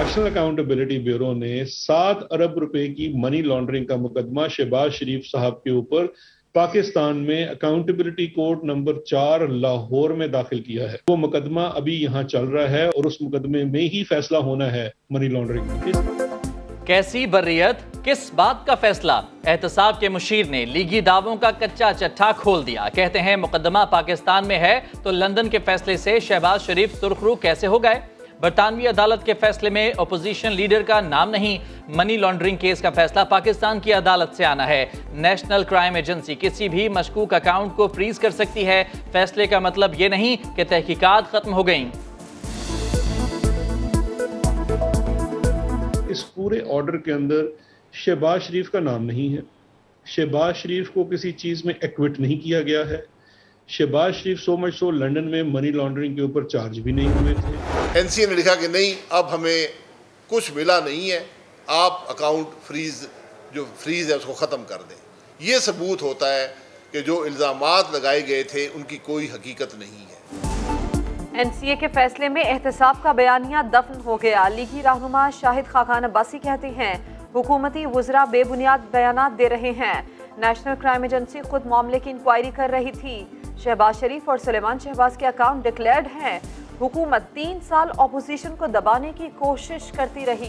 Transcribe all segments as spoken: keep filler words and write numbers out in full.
National accountability bureau ने सात अरब रुपए की मनी लॉन्ड्रिंग का मुकदमा शहबाज शरीफ साहब के ऊपर पाकिस्तान में अकाउंटेबिलिटी कोर्ट नंबर चार लाहौर में दाखिल किया है। वो मुकदमा अभी यहाँ चल रहा है और उस मुकदमे में ही फैसला होना है मनी लॉन्ड्रिंग का। कैसी बर्रियत, किस बात का फैसला? एहतसाब के मुशीर ने लीगी दावों का कच्चा चट्टा खोल दिया। कहते हैं मुकदमा पाकिस्तान में है तो लंदन के फैसले से शहबाज शरीफ सुर्खरू कैसे हो गए? बरतानवी अदालत के फैसले में अपोजिशन लीडर का नाम नहीं। मनी लॉन्ड्रिंग केस का फैसला पाकिस्तान की अदालत से आना है। नेशनल क्राइम एजेंसी किसी भी मशकूक अकाउंट को फ्रीज कर सकती है। फैसले का मतलब ये नहीं कि तहकीकात खत्म हो गई। इस पूरे ऑर्डर के अंदर शहबाज शरीफ का नाम नहीं है। शहबाज शरीफ को किसी चीज में एक्विट नहीं किया गया है। Shehbaz Sharif so much so London money मनी लॉन्ड्रिंग के ऊपर चार्ज भी नहीं हुए थे। एनसीए ने लिखा कि नहीं, अब हमें कुछ मिला नहीं है, आप अकाउंट फ्रीज जो फ्रीज है उसको ख़त्म कर दें। ये सबूत होता है कि जो इल्ज़ामात लगाए गए थे उनकी कोई हकीकत नहीं है। एनसीए के फैसले में एहतसाब का बयानिया दफन हो गया। लीगी रहनुमा शाहिद खाकान अब्बासी कहते हैं हुकूमती वज़रा बेबुनियाद बयानात दे रहे हैं। नेशनल क्राइम एजेंसी खुद मामले की इंक्वायरी कर रही थी। शहबाज शरीफ और सुलेमान शहबाज के अकाउंट डिक्लेयर्ड हैं। हुकूमत तीन साल ऑपोजिशन को दबाने की कोशिश करती रही।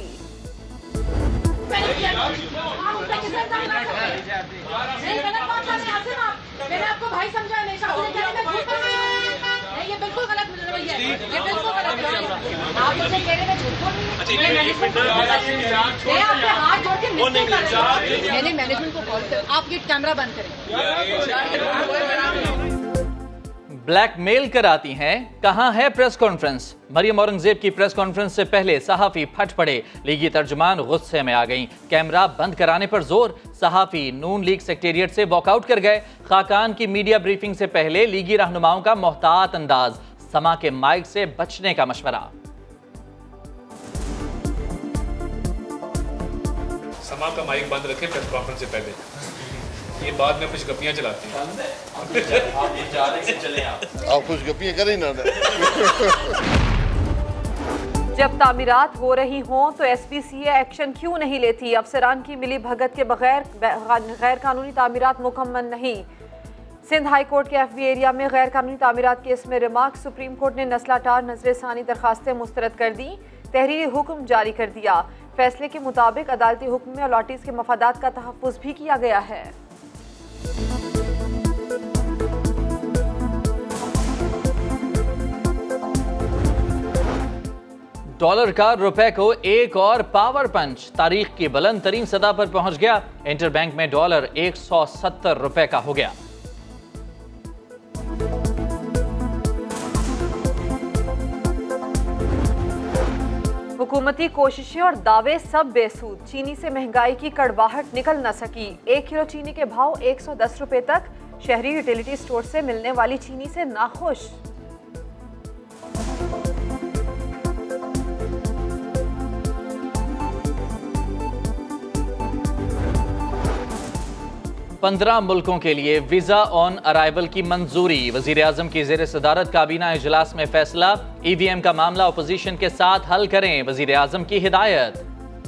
मैंने आपको भाई समझा नहीं, ये बिल्कुल गलत रवैया है, ये बिल्कुल गलत रवैया है। आप मुझे कह रहे हैं झूठ बोल रही हैं। मैं आपके हाथ जोड़ के मिस्टेक कर रही हूं। मैंने मैनेजमेंट को कॉल कर, आप ये कैमरा बंद करें। ब्लैकमेल कराती हैं। कहां है प्रेस कॉन्फ्रेंस? मरियम औरंगजेब की प्रेस कॉन्फ्रेंस से पहले सहाफी फट पड़े। लीगी तर्जुमान गुस्से में आ गईं। कैमरा बंद कराने पर जोर। सहाफी नून लीग सेक्रेटेरिएट से वॉकआउट कर गए। खाकान की मीडिया ब्रीफिंग से पहले लीगी रहनुमाओं का मोहतात अंदाज। समा के माइक से बचने का मशवरा। समा का माइक बंद रखें प्रेस कॉन्फ्रेंस से पहले, ये बाद में कुछ गप्पियां चलाती हैं। आप कुछ गप्पियां करें ना। जब तामीरात हो रही हों तो एसपीसीए एक्शन क्यों नहीं लेती? अफसरान की मिली भगत के बगैर गैर कानूनी तामीरात मुकम्मल नहीं। सिंध हाई कोर्ट के एफबी एरिया में गैर कानूनी तामीरात केस में रिमार्क। सुप्रीम कोर्ट ने नस्लाटार नजर सानी दरखास्तें मुस्तरद कर दी। तहरीरी हुक्म जारी कर दिया। फैसले के मुताबिक अदालती हुक्म में अलॉटीज के मफादात का तहफ़्फ़ुज़ भी किया गया है। डॉलर का रुपए को एक और पावर पंच। तारीख की बुलंद तरीन सतह पर पहुंच गया। इंटरबैंक में डॉलर एक सौ सत्तर रुपए का हो गया। हुकूमती कोशिशें और दावे सब बेसूद। चीनी से महंगाई की कड़वाहट निकल न सकी। एक किलो चीनी के भाव एक सौ दस रुपए तक। शहरी यूटिलिटी स्टोर से मिलने वाली चीनी से नाखुश। पंद्रह मुल्कों के लिए वीजा ऑन अराइवल की मंजूरी। वजीर आजम की ज़ेर सदारत काबीना इजलास में फैसला। ईवीएम का मामला अपोजिशन के साथ हल करें, वजीर आजम की हिदायत।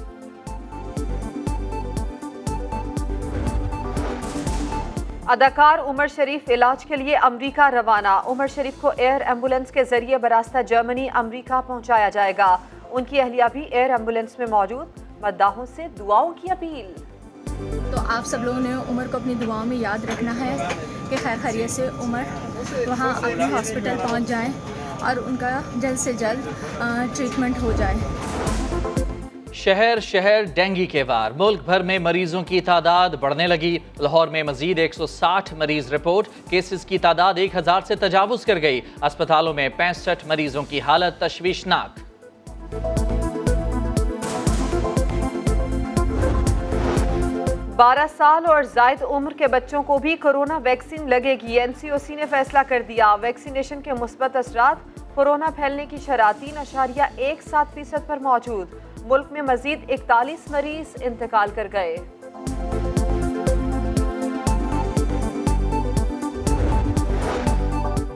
अदाकार उमर शरीफ इलाज के लिए अमरीका रवाना। उमर शरीफ को एयर एम्बुलेंस के जरिए बरास्ता जर्मनी अमरीका पहुंचाया जाएगा। उनकी अहलिया भी एयर एम्बुलेंस में मौजूद। मद्दाहों से दुआओं की अपील। तो आप सब लोगों ने उमर को अपनी दुआओं में याद रखना है कि खैर खैरियत से उमर वहाँ अपने हॉस्पिटल पहुँच जाएं और उनका जल्द से जल्द ट्रीटमेंट हो जाए। शहर शहर डेंगू के वार। मुल्क भर में मरीजों की तादाद बढ़ने लगी। लाहौर में मजीद एक सौ साठ मरीज रिपोर्ट। केसेस की तादाद एक हजार से तजावुज कर गई। अस्पतालों में पैंसठ मरीजों की हालत तशवीशनाक। बारह साल और जायद उम्र के बच्चों को भी कोरोना वैक्सीन लगेगी। एनसीओसी ने फैसला कर दिया। वैक्सीनेशन के मुस्बत असरात कोरोना फैलने की शरह तीन अशारिया एक सात फीसद पर मौजूद। मुल्क में मजीद इकतालीस मरीज इंतकाल कर गए।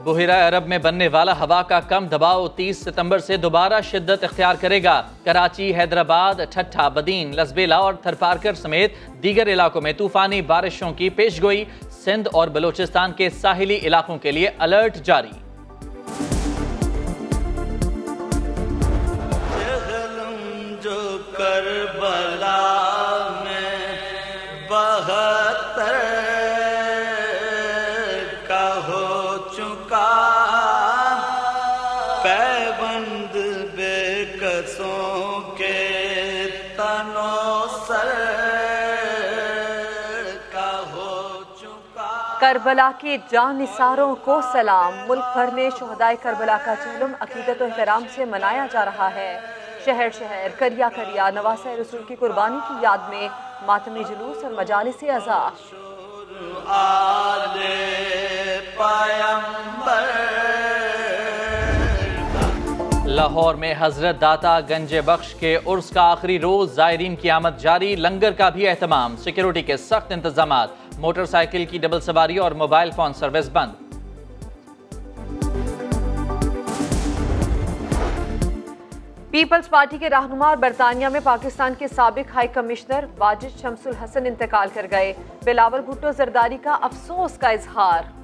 बुहिरा अरब में बनने वाला हवा का कम दबाव तीस सितंबर से दोबारा शिद्दत इख्तियार करेगा। कराची, हैदराबाद, ठट्ठा, बदीन, लसबेला और थरपारकर समेत दीगर इलाकों में तूफानी बारिशों की पेशगोई। सिंध और बलूचिस्तान के साहिली इलाकों के लिए अलर्ट जारी। जो करबला में बहत्तर का हो चुका पैबंद बेकसों के तनो सर का हो चुका। करबला के जानिसारों को सलाम। मुल्क भर में शुहदाए करबला का जुलूम अकीदत और एहतराम से मनाया जा रहा है। शहर शहर, करिया करिया नवासे रसूल की कुर्बानी की याद में मातमी जुलूस और मजालिस अज़ा। लाहौर में हजरत दाता गंज बख्श के उर्स का आखिरी रोज, ज़ायरीन की आमद जारी। लंगर का भी एहतमाम, सिक्योरिटी के सख्त इंतजाम। मोटरसाइकिल की डबल सवारी और मोबाइल फोन सर्विस बंद। पीपल्स पार्टी के रहनुमा और बरतानिया में पाकिस्तान के साबिक हाई कमिश्नर वाजिद शमसुल हसन इंतकाल कर गए। बिलावल भुट्टो जरदारी का अफसोस का इजहार।